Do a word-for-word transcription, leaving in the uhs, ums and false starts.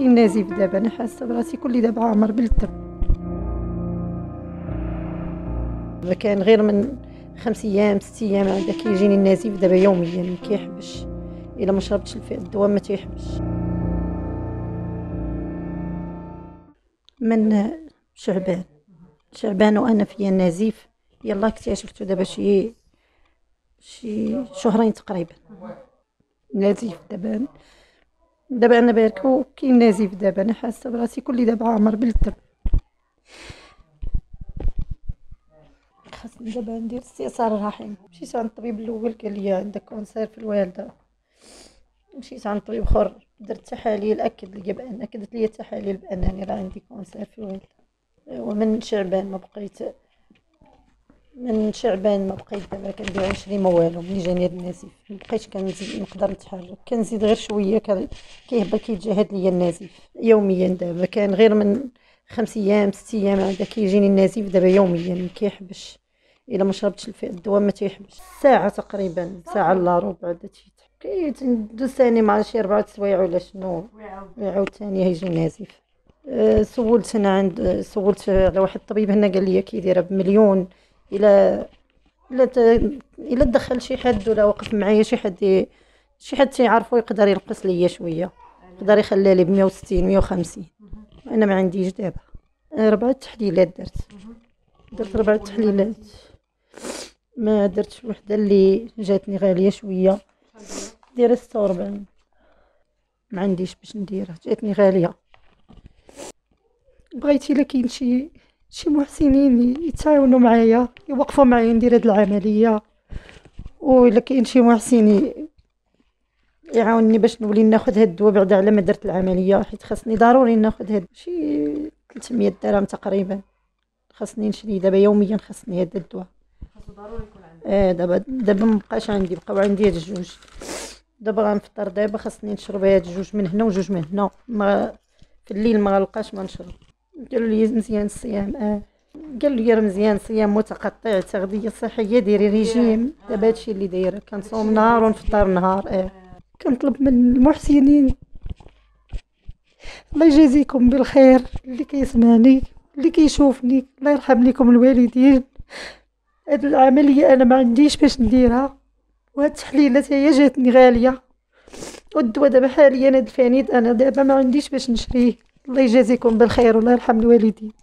وكاين نزيف دابا. انا حاسه براسي كل دابا عامر بالدم. كان غير من خمس ايام ست ايام هذا كيجيني النزيف دابا يوميا ما كيحبش. الا ما شربتش الدواء ما تيحبش. من شعبان شعبان وانا فيا النزيف. يلا اكتشفتو دابا شي شي شهرين تقريبا. نزيف دابا دابا انا باركو كاين نزيف دابا. انا حاسه براسي كل دابا عامر بالدم. خاصني دابا ندير استئصال رحم. مشيت عند الطبيب الاول قال لي عندك كونسير في الوالده. مشيت عند طبيب اخر درت تحاليل اكد لي بان اكدت لي التحاليل بانني راه عندي كونسير في الوالده. ومن شعبان ما بقيت من شعبان ما بقيت دابا كندير عشرين ما والو. ملي جاني هاد النزيف ما بقيتش كنزيد نقدر نتحرك. كنزيد غير شويه كيهبط كيتجاهد ليا النزيف يوميا. دابا كان غير من خمس ايام ست ايام هذا كيجيني النزيف دابا يوميا ما كيحبش. الا ما شربتش الدواء ما تيحبش. ساعه تقريبا ساعه الا ربع داتي كيدوز ثاني مع شي اربعه سوايع ولا شنو ويعاود ثاني يجي النزيف. أه سولت انا عند سولت على واحد الطبيب هنا قال لي كيديرها بمليون. الى الا الا دخل شي حد ولا وقف معايا شي حد شي حد تيعرفو يقدر ينقص ليا شويه. يقدر يخلي لي ب مية وستين مية وخمسين. انا ما عنديش دابا. ربعه تحليلات درت درت ربعه تحليلات. ما درتش وحده اللي جاتني غاليه شويه دايره ستة وأربعين. ما عنديش باش نديرها جاتني غاليه. بغيتي الا كاين شي شي محسنين يتعاونوا معايا يوقفوا معايا ندير هاد العمليه. والا كاين شي محسن يعاونني باش نولي ناخذ هاد الدواء بعدا على ما درت العمليه حيت خاصني ضروري ناخذ هاد شي ثلاثمية درهم تقريبا. خاصني نشري دابا يوميا. خاصني هاد الدواء ضروري يكون عندي. اه دابا دابا مابقاش عندي بقاو عندي هاد الجوج. دابا غنفطر دابا خاصني نشرب هاد الجوج من هنا وجوج من هنا. ما في الليل ما غنلقاش ما نشرب. قالوا لي مزيان الصيام. اه قالوا لي راه مزيان صيام متقطع تغذيه صحيه ديري ريجيم. دابا هادشي اللي دايره كنصوم نهار ونفطر نهار. اه كنطلب من المحسنين الله يجازيكم بالخير اللي كيسمعني اللي كيشوفني الله يرحم لكم الوالدين. هاد العمليه انا ما عنديش باش نديرها. وهاد التحليلات هي جاتني غاليه. والدواء دابا حاليا هاد الفانيد انا دابا ما عنديش باش نشريه. الله يجازيكم بالخير والله يرحم الوالدين.